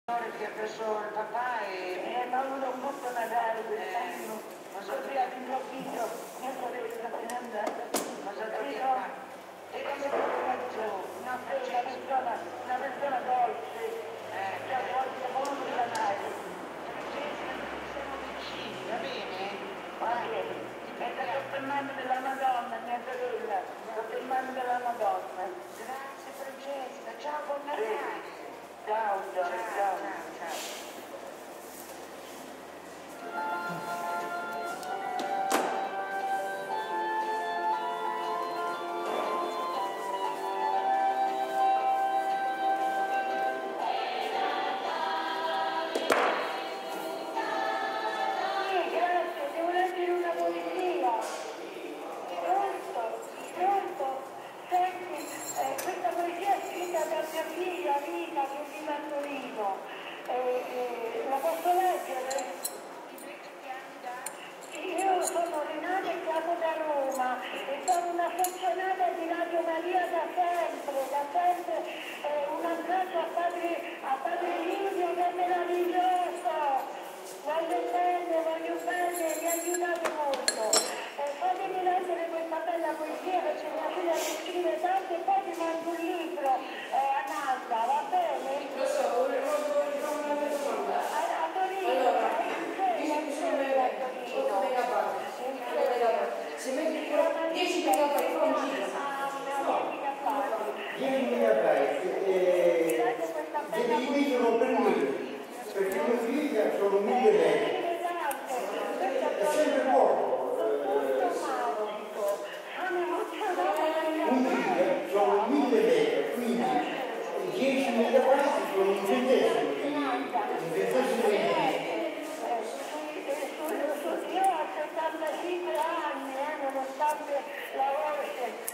Che ha preso il papà e mi ha avuto un brutto Natale quest'anno, così all'improvviso mia sorella se n'è andata. cosa devi fare? E cosa devi fare tu? Una persona dolce, che a volte è molto granale. Siamo vicini, va bene? Va bene, sto in mano della Madonna, mia sorella, sto in mano della Madonna. Grazie Francesca, ciao, buon Natale! Ciao, ciao, ciao. Ciao. La posso leggere? Io sono Renata e chiamo da Roma e sono una affezionata di Radio Maria da sempre, un abbraccio a padre Livio che è meraviglioso, voglio bene, mi aiutate molto. Fatemi leggere questa bella poesia perché mia figlia mi scrive tanto e poi ti mando un libro a Nanda, va bene? Lo so, volevo una domanda. A Torino, Allora, se metti 10 megabyte fa un giro. 10 megabyte devi dividerlo per 1000 perché mio figlio sono 1000 metri è sempre poco 1 giga sono 1000 metri quindi 10 megabyte sono un centesimo di io ho 75 anni, nonostante la voce.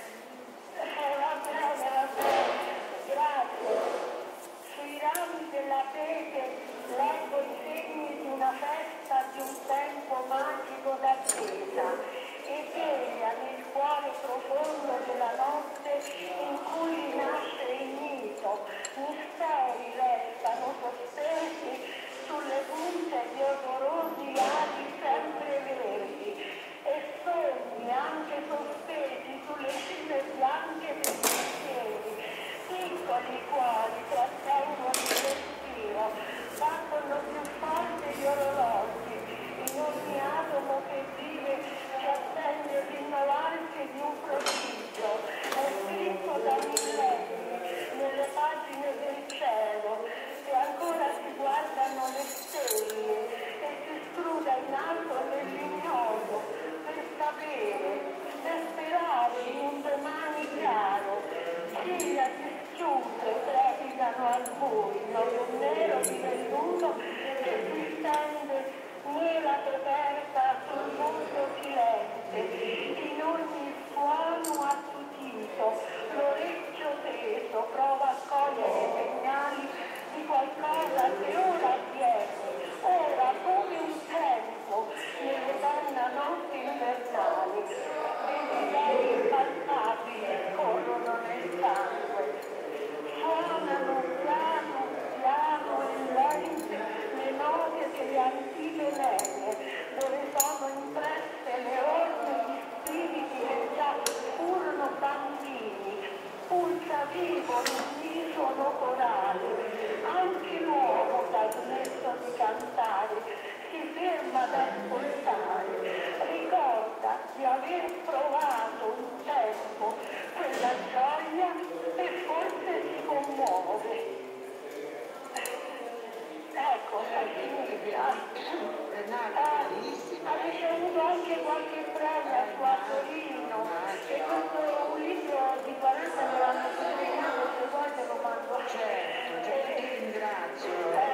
Grazie. Sui rami della fede leggo i segni di una festa, di un tempo magico d'attesa e veglia nel cuore profondo della notte in cui nasce il mito. Misteri restano sospesi sulle punte di odorosi ali sempre verdi e sogni anche sospesi sulle cime bianche dei pensieri, piccoli cuori trattengono il respiro, battono più forte gli orologi, in ogni atomo che vive si attende il rinnovarsi di un prodigio, è scritto da millenni nelle pagine del cielo, e ancora si guardano le stelle e si scruta in alto nell'ignoto per sapere, per sperare in un domani chiaro. Ciglia disgiunte trepidano al buio, un nero di velluto che si stende nera coperta sul mondo silente, in ogni suono attutito, l'orecchio teso prova a cogliere i segnali di qualcosa che ora avviene, ora come un tempo, nell'eterna notte invernale. Desideri impalpabili corrono nel sangue, suonano piano piano e lente le note delle antiche neve, dove sono impresse le orme di spiriti che già furono bambini, pulsa vivo l'unisono corale. Anche l'uomo che ha smesso di cantare si ferma ad ascoltare, ricorda di aver provato un tempo quella gioia e forse si commuove. Ecco, ha ricevuto anche qualche premio a Torino e questo è un libro di 40 che l'hanno pubblicato, se vuoi te lo mando. Certo, ti ringrazio.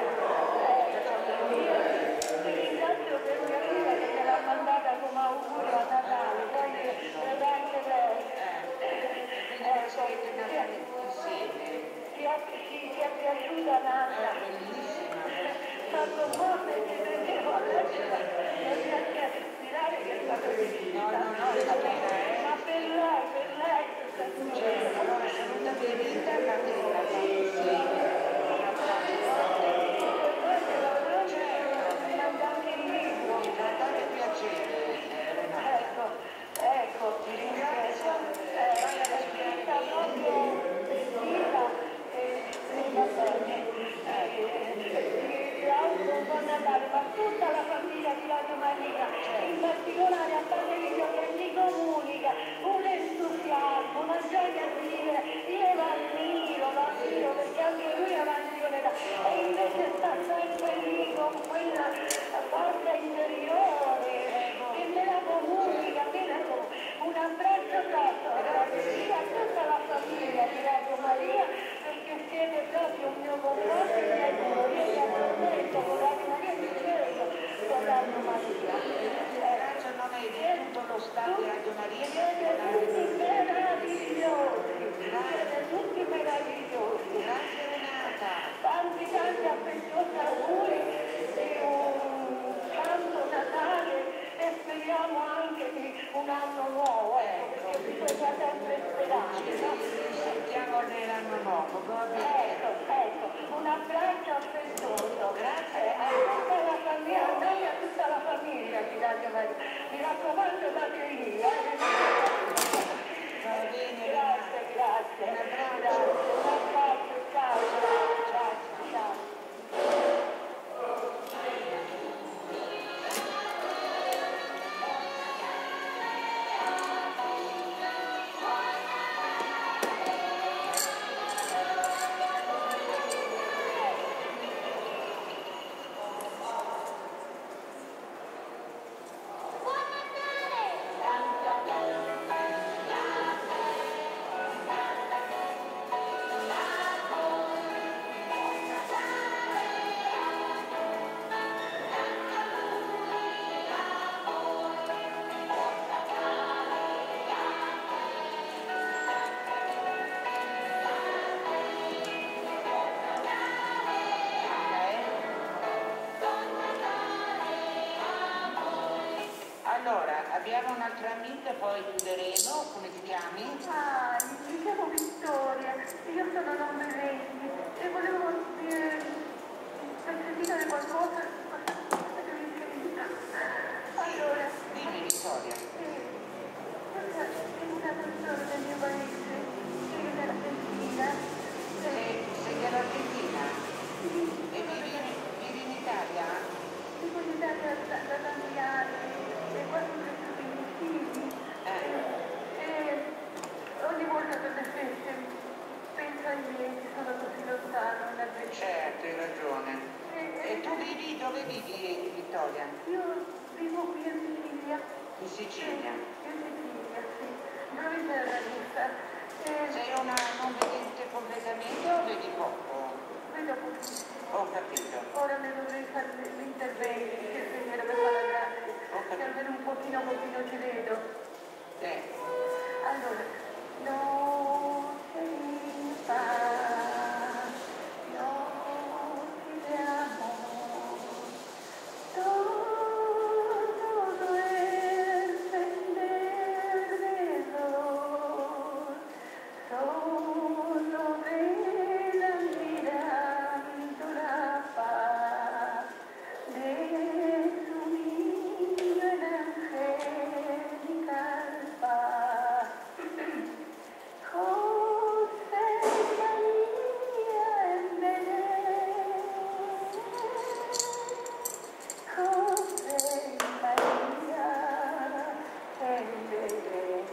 Ti ringrazio per mia figlia che me l'ha mandata come augurio a Natale, poi le anche lei. Ti è piaciuta Nanda? Tanto forte che vedevo a leggere, non mi ha chiesto di tirare che è stato difficile. Ma per lei questa Allora salutate Rita e fate un abbraccio. buon Natale, ma tutta la famiglia di Radio Maria, in particolare a Padre Livio che mi comunica un entusiasmo, una gioia di vivere. Io lo ammiro perché anche lui è avanti con l'età e invece sta sempre lì con quella forza interiore che me la comunica, un abbraccio grosso a tutta la famiglia di Radio Maria, perché siete proprio un mio conforto e mi aiuto. Io vi addormento con Radio Maria, mi sveglio con Radio Maria. Ringrazio a nome di tutto lo staff di Radio Maria. Siete tutti meravigliosi, siete tutti meravigliosi. Grazie Renata. Tanti affettuosi auguri di un santo Natale e speriamo anche di un anno nuovo, perché bisogna sempre sperare, no? Sentiamo nell'anno nuovo. Ecco, un abbraccio affettuoso. Grazie a tutta la famiglia, a noi e a tutta la famiglia di Radio Maria. Mi raccomando, date lì. Va bene, Grazie. Un abbraccio. Grazie, un abbraccio, ciao. Allora, abbiamo un'altra amica, poi chiuderemo. Come ti chiami? Mi chiamo Vittoria, io sono Nombelletti e volevo sentire qualcosa allora, Dimmi Vittoria. questa è una canzone del mio paese, che è dell'Argentina. Sei dell'Argentina? E vivi in Italia? Vivo in Italia da tanti anni e quando ho cresciuto i miei figli e ogni volta per le feste penso ai miei che sono così lontano in Argentina. Certo, hai ragione. E tu vivi, dove vivi Vittoria? Io vivo qui in Sicilia. In Sicilia? In Sicilia, sì. Provincia della Russa. Sei una non vedente completamente o vedi poco? Vedo pochissimo. Ho capito. Ora ne dovrei fare gli interventi, che segnerebbe fare la grazia. Se almeno un pochino ci vedo. Allora, noche di paz, noche de amor, todo duerme alrededor, solo velan mirando la paz de su niño en angelical paz. José María en Belén, José María en Belén.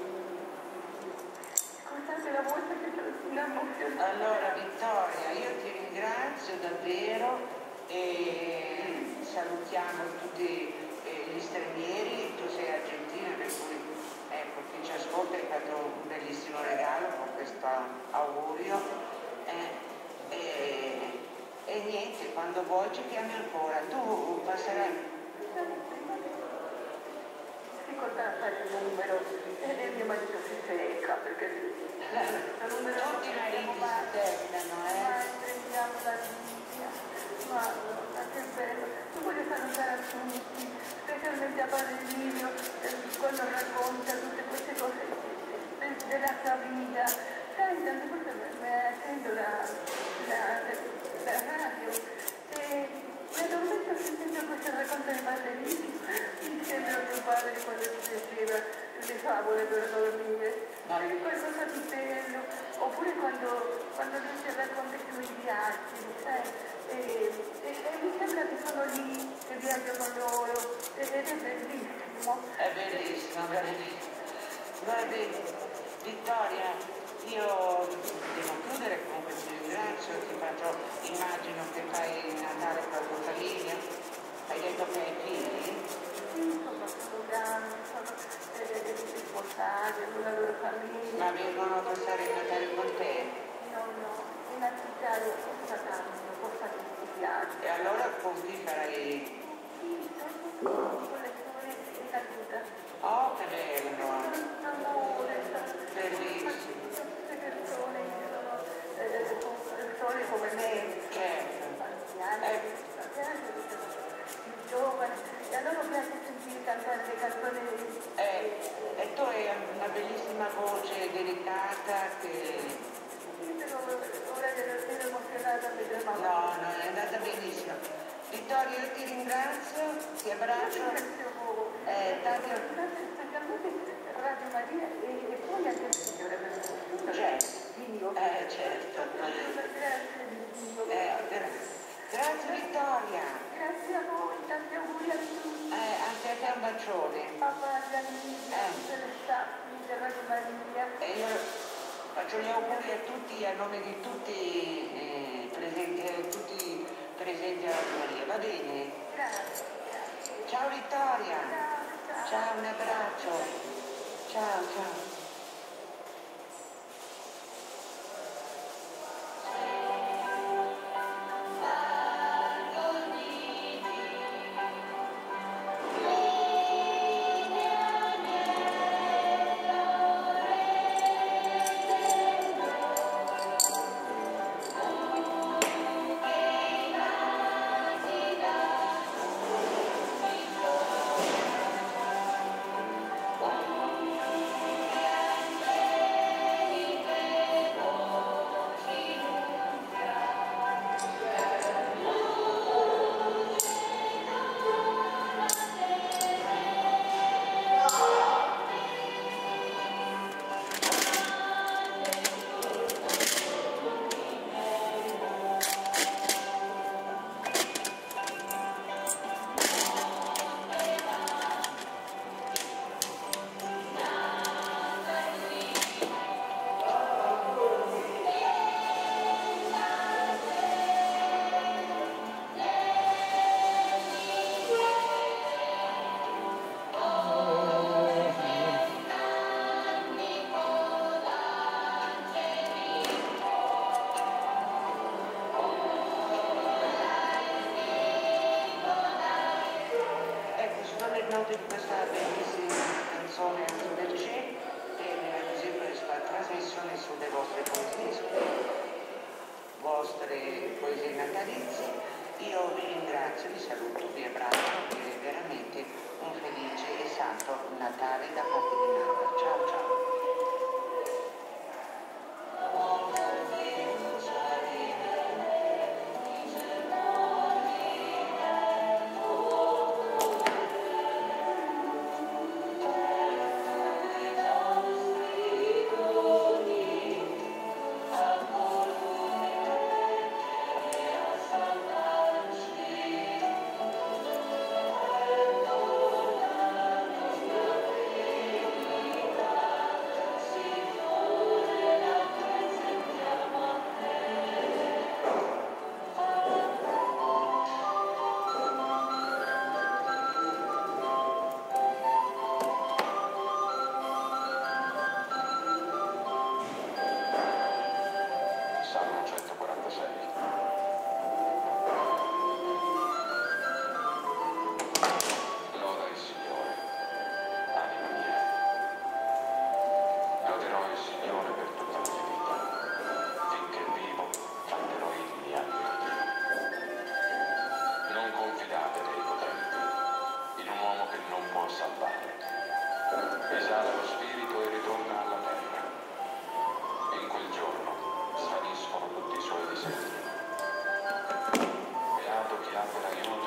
Scusate la voce che c'è una emozione. Allora Vittoria, io ti ringrazio davvero e salutiamo tutti gli stranieri. Tu sei argentina, per cui ecco, chi ci ascolta hai fatto un bellissimo regalo con questo augurio e niente, quando vuoi ci chiami ancora. Tu passerai. Difficoltà a fare il numero e mio marito si secca perché il numero Tutti i mariti si terminano, prendiamo la linea, ma che bello. Io voglio salutare a tutti, specialmente a Padre Livio, quando racconta tutte queste cose della sua vita. Sai, tante volte mi accendo la radio e mi addormento sentendo questo racconto di Padre Livio. Mi sembra mio padre quando si leggeva le favole per dormire. È qualcosa di bello. Oppure quando lui si racconta i suoi viaggi, sai? E mi sembra che sono lì veramente. Guardi, Vittoria, io devo chiudere, comunque ti ringrazio, immagino che fai il Natale con la tua famiglia. Hai detto che hai figli? Sì, sono grandi, sono delle sposate, con la loro famiglia. Ma vengono a passare il Natale con te? No, in Africa costa tanto, costa tutti i viaggi. E allora con chi farai? Sì, sono con le sue in Africa. Oh, che bello! Un amore, Bellissimo! tutte persone che sono persone come me, Certo. anziane, più giovani, e a loro piace sentire cantare le canzoni. E tu hai una bellissima voce delicata che... Sì, però ora ero emozionata per la mamma. No, è andata benissimo. Vittoria, io ti ringrazio, ti abbraccio. Tanti... Specialmente Radio Maria e poi anche il Signore per Dio. Certo. Grazie Dio. Grazie Vittoria. Grazie a voi, tanti auguri a tutti. Anche a te un bacione. Papà, gli amici, tutte le staff di Radio Maria. E io faccio gli auguri a tutti, a nome di tutti presenti alla Maria, va bene? Grazie. Ciao Vittoria. Ciao, un abbraccio. Ciao, ciao. Note di questa bellissima canzone del C e così questa trasmissione sulle vostre poesie natalizie. Io vi ringrazio, vi saluto, vi abbraccio e veramente un felice e santo Natale da parte di Nata. Ciao ciao. Esala lo spirito e ritorna alla terra. In quel giorno svaniscono tutti i suoi disegni. Beato chi abbia la